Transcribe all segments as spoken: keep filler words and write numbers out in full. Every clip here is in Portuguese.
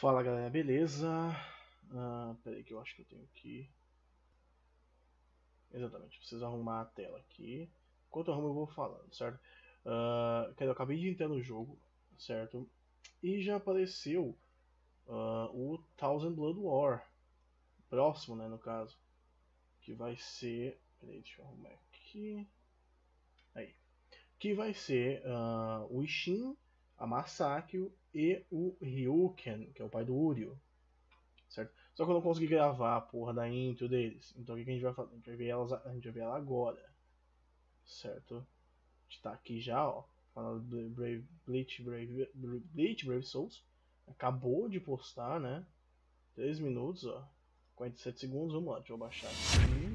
Fala galera, beleza? Ah, peraí que eu acho que eu tenho que... Exatamente, preciso arrumar a tela aqui. Enquanto eu arrumo eu vou falando, certo? Uh, eu acabei de entrar no jogo, certo? E já apareceu uh, o Thousand Blood War. Próximo, né, no caso. Que vai ser... Peraí, deixa eu arrumar aqui. Aí. Que vai ser uh, o Ishin, a Masakyo e o Ryuken, que é o pai do Uryu. Certo? Só que eu não consegui gravar a porra da intro deles. Então o que, que a gente vai fazer? A gente vai ver elas, a gente vai ver ela agora. Certo? A gente tá aqui já, ó. Falando do Brave, Bleach, Brave, Bleach Brave Souls. Acabou de postar, né? três minutos, ó. quarenta e sete segundos, vamos lá, deixa eu baixar aqui.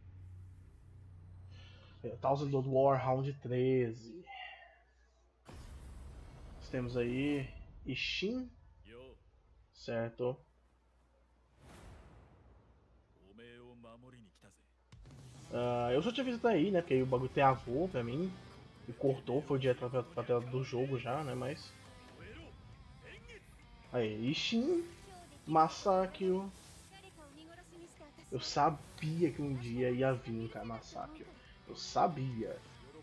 É, Thousand Blood War Round treze. Nós temos aí Ishin. Certo? Uh, eu só tinha visto até aí, né? Porque aí o bagulho travou pra mim. E cortou, foi direto pra, pra tela do jogo já, né? Mas. Aí, Ishin, Masakyo. Eu sabia que um dia ia vir, cara, Masakyo. Eu sabia.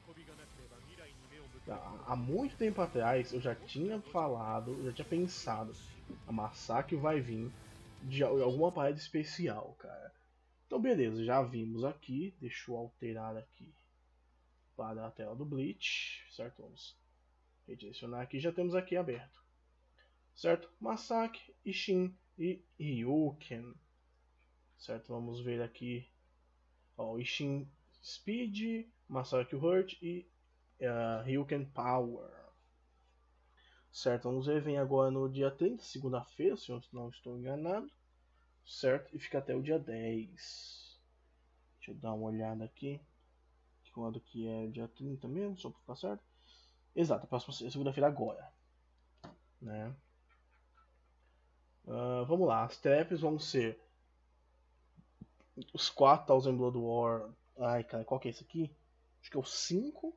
Há muito tempo atrás eu já tinha falado, eu já tinha pensado. A Masakyo vai vir de alguma parada especial, cara. Então beleza, já vimos aqui. Deixa eu alterar aqui para a tela do Bleach, certo? Vamos redirecionar aqui, já temos aqui aberto, certo? Masakyo, Ishin e Ryuken, certo? Vamos ver aqui, ó, Ishin Speed, Masakyo Hurt e uh, Ryuken Power, certo? Vamos ver, vem agora no dia trinta, segunda-feira, se eu não estou enganado, certo? E fica até o dia dez. Deixa eu dar uma olhada aqui, quando que é dia trinta mesmo, só para ficar certo. Exato, a próxima segunda-feira agora, né? Uh, vamos lá, as traps vão ser os quatro Thousand Blood War. Ai, cara, qual que é esse aqui? Acho que é o cinco.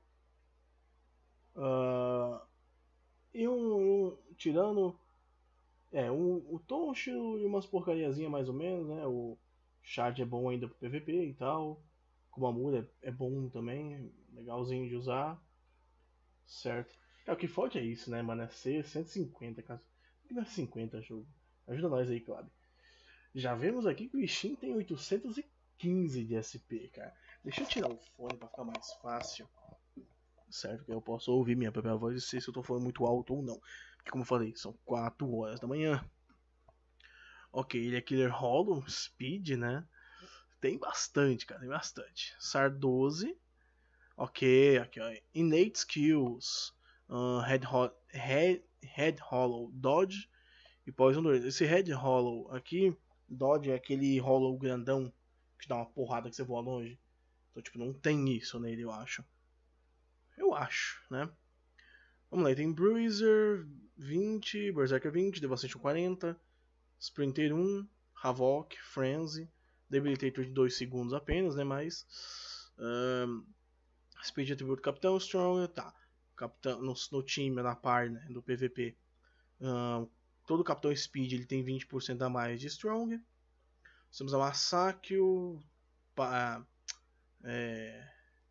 Uh, e um, um. Tirando. É, um, o Toncho e umas porcariazinhas mais ou menos, né? O Shard é bom ainda pro P V P e tal. O Kumamura é, é bom também, legalzinho de usar. Certo? É, o que falta é isso, né, mano? É ser cento e cinquenta, cara. Por que não é cinquenta jogo? Ajuda nós aí, Claudio. Já vemos aqui que o Ishin tem oitocentos e quinze de S P, cara. Deixa eu tirar o fone pra ficar mais fácil. Certo? Que eu posso ouvir minha própria voz e sei se eu tô falando muito alto ou não. Porque, como eu falei, são quatro horas da manhã. Ok, ele é Killer Hollow, Speed, né? Tem bastante, cara, tem bastante. S A R doze. Ok, aqui, ó. Innate Skills. Uh, Head, Ho Head, Head Hollow, Dodge e Poison dois. Esse Head Hollow aqui, Dodge é aquele Hollow grandão que dá uma porrada que você voa longe. Então, tipo, não tem isso nele, eu acho. Eu acho, né? Vamos lá, tem Bruiser vinte, Berserker vinte, Devastation quarenta, Sprinter um, Havoc, Frenzy, Debilitator de dois segundos apenas, né? Mas. Um, Speed Atributo Capitão Strong, tá. Capitão, no, no time, na par, né, do P V P. Um, todo Capitão Speed ele tem vinte por cento a mais de Strong. Temos a Masakyo, pa, é,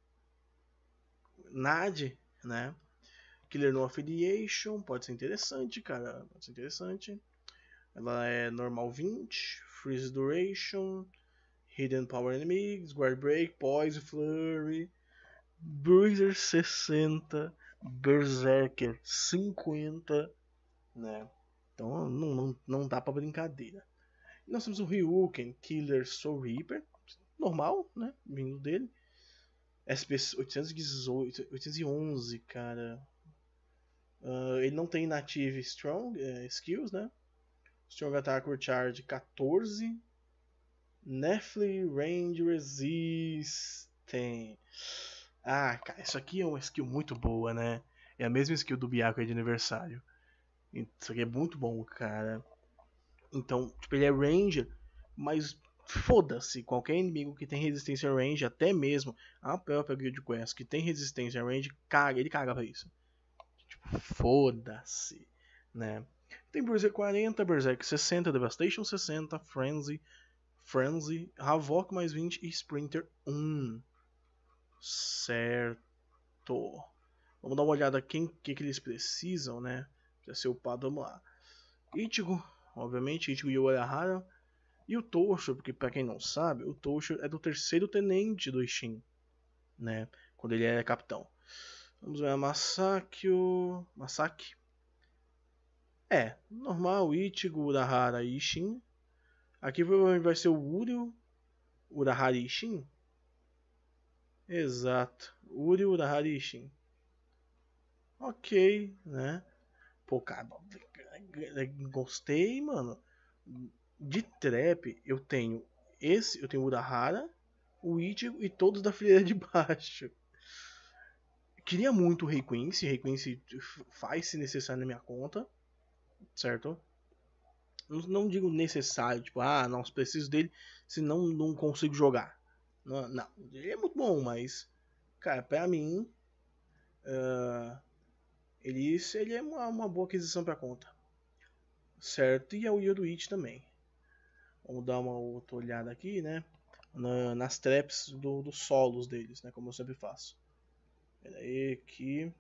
Nad, né? Killer No Affiliation, pode ser interessante, cara. Pode ser interessante. Ela é normal vinte, Freeze Duration, Hidden Power Enemies, Guard Break, Poise, Flurry, Bruiser sessenta, Berserker cinquenta, né? Então não, não, não dá pra brincadeira. E nós temos o Ryuken Killer Soul Reaper, normal, né? Vindo dele. S P oitocentos e dezoito, oitocentos e onze, cara. Uh, ele não tem native strong uh, skills, né? Strong Attack or Charge quatorze. Nephilim Range Resistant. Ah, cara, isso aqui é uma skill muito boa, né? É a mesma skill do Byakuya de aniversário. Isso aqui é muito bom, cara. Então, tipo, ele é Ranger, mas foda-se, qualquer inimigo que tem resistência a range, até mesmo a própria Guild Quest que tem resistência a range, caga, ele caga pra isso. Tipo, foda-se, né? Tem Berserk quarenta, Berserk sessenta, Devastation sessenta, Frenzy, Frenzy, Havok mais vinte e Sprinter um. Certo. Vamos dar uma olhada quem que, que eles precisam, né? Pra ser upado, vamos lá. Ichigo, obviamente, Ichigo e Urahara. E o Tosho, porque pra quem não sabe, o Tosho é do terceiro tenente do Ishin, né? Quando ele é capitão. Vamos ver a Masakyo. Masaki. É, normal, Ichigo, Urahara e Ishin. Aqui provavelmente vai ser o Uryu, Urahara e Ishin. Exato, Uryu, Urahara e Ishin. Ok, né? Pô, cara, gostei, mano. De trap, eu tenho esse, eu tenho o Urahara, o Ichigo e todos da fileira de baixo. Queria muito o Rei Quincy, Rei Quincy faz se necessário na minha conta, certo? Não, não digo necessário, tipo, ah, não, preciso dele, senão não consigo jogar. Não, não, ele é muito bom, mas, cara, pra mim, uh, ele, ele é uma, uma boa aquisição pra conta. Certo? E é o Yoruichi também. Vamos dar uma outra olhada aqui, né? Na, nas traps do, dos solos deles, né? Como eu sempre faço. Pera aí, aqui.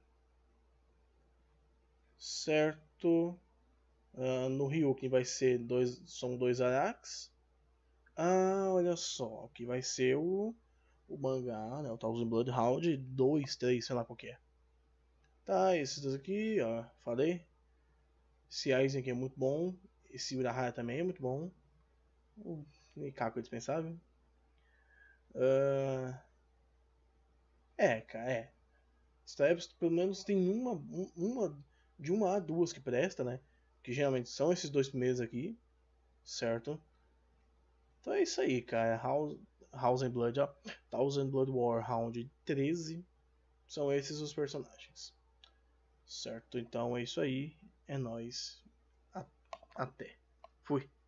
Certo. Uh, no Ryukin vai ser dois, são dois Arax. Ah, olha só. Aqui vai ser o, o mangá, né? O Thousand Bloodhound dois, três, sei lá qual que é. Tá, esses dois aqui, ó. Falei. Esse Aizen aqui é muito bom. Esse Urahara também é muito bom. O Nikako é dispensável. Uh... É, cara, é. Straps pelo menos tem uma, uma. De uma a duas que presta, né? Que geralmente são esses dois primeiros aqui. Certo? Então é isso aí, cara. House, House and Blood, ó. Thousand Blood Warhound treze. São esses os personagens. Certo? Então é isso aí. É nóis. Até. Fui.